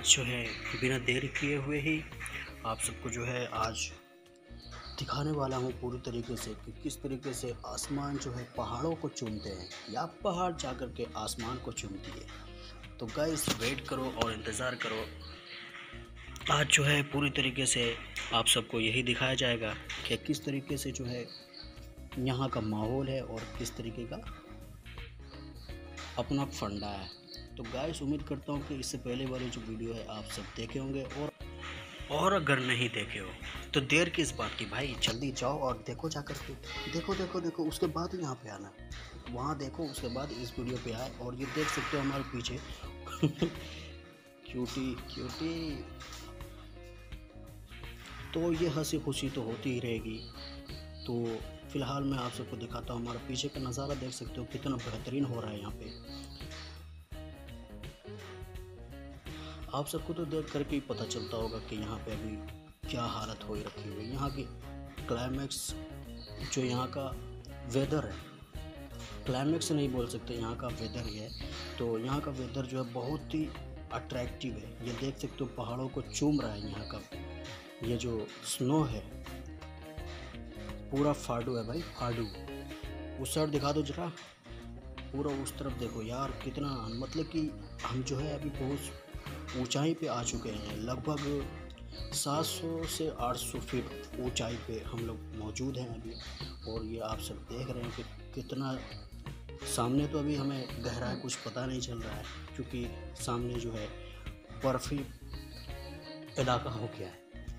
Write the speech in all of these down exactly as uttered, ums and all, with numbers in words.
जो है बिना देर किए हुए ही आप सबको जो है आज दिखाने वाला हूँ पूरी तरीके से कि किस तरीके से आसमान जो है पहाड़ों को चूमते हैं या पहाड़ जाकर के आसमान को चूमती है। तो गाइस वेट करो और इंतज़ार करो। आज जो है पूरी तरीके से आप सबको यही दिखाया जाएगा कि किस तरीके से जो है यहाँ का माहौल है और किस तरीके का अपना फंडा है। तो गाइस उम्मीद करता हूँ कि इससे पहले वाली जो वीडियो है आप सब देखे होंगे, और और अगर नहीं देखे हो तो देर किस बात की भाई, जल्दी जाओ और देखो जाकर के। देखो देखो देखो उसके बाद यहाँ पे आना, वहाँ देखो उसके बाद इस वीडियो पे आए। और ये देख सकते हो हमारे पीछे क्यूटी क्यूटी। तो ये हंसी खुशी तो होती ही रहेगी। तो फिलहाल मैं आप सबको दिखाता हूँ हमारे पीछे का नज़ारा। देख सकते हो कितना बेहतरीन हो रहा है यहाँ पे। आप सबको तो देख करके ही पता चलता होगा कि यहाँ पे अभी क्या हालत हो रखी हुई है। यहाँ की क्लाइमेक्स जो यहाँ का वेदर है, क्लाइमेक्स नहीं बोल सकते, यहाँ का वेदर ही है। तो यहाँ का वेदर जो है बहुत ही अट्रैक्टिव है। ये देख सकते हो पहाड़ों को चूम रहा है। यहाँ का ये जो स्नो है पूरा फाडू है भाई, फाडू। उस साइड दिखा दो जरा, पूरा उस तरफ देखो यार कितना, मतलब कि हम जो है अभी बहुत ऊंचाई पे आ चुके हैं। लगभग सात सौ से आठ सौ फीट ऊंचाई पे हम लोग मौजूद हैं अभी। और ये आप सब देख रहे हैं कि कितना सामने, तो अभी हमें गहराई कुछ पता नहीं चल रहा है क्योंकि सामने जो है बर्फी इलाका हो गया है।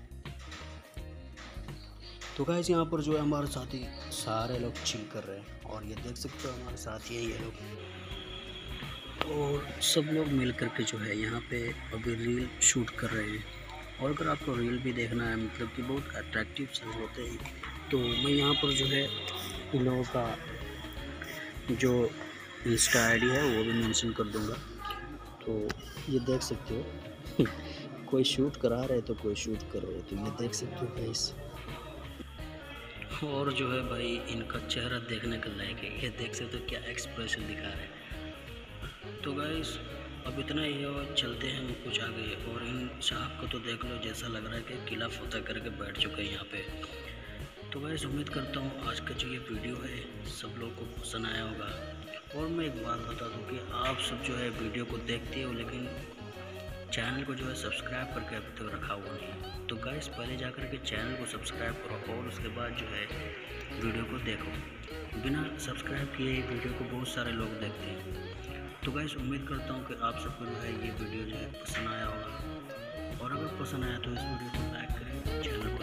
तो गाइस यहाँ पर जो है हमारे साथी सारे लोग चिल कर रहे हैं, और ये देख सकते हो हमारे साथी है ये लोग, और सब लोग मिल कर के जो है यहाँ पे अभी रील शूट कर रहे हैं। और अगर आपको रील भी देखना है, मतलब कि बहुत अट्रैक्टिव चीज़ होते हैं, तो मैं यहाँ पर जो है इन लोगों का जो इंस्टा आई डी है वो भी मेंशन कर दूँगा। तो ये देख सकते हो कोई शूट करा रहे तो कोई शूट कर रहे, तो ये देख सकते हो गाइस। और जो है भाई इनका चेहरा देखने का लायक है। ये देख सकते हो क्या एक्सप्रेशन दिखा रहे हैं। तो गाइस अब इतना ही है, और चलते हैं हम कुछ आगे। और इन साहब को तो देख लो, जैसा लग रहा है कि किला फतह करके बैठ चुके हैं यहाँ पे। तो गाइस उम्मीद करता हूँ आज का जो ये वीडियो है सब लोगों को पसंद आया होगा। और मैं एक बात बता दूँ कि आप सब जो है वीडियो को देखते हो लेकिन चैनल को जो है सब्सक्राइब करके अभी तक रखा हुआ नहीं। तो गाइस पहले जाकर के चैनल को सब्सक्राइब करो और उसके बाद जो है वीडियो को देखो। बिना सब्सक्राइब किए ही वीडियो को बहुत सारे लोग देखते हैं। तो गाइस उम्मीद करता हूँ कि आप सबको जो है ये वीडियो जो है पसंद आया होगा। और अगर पसंद आया तो इस वीडियो को लाइक करें, चैनल को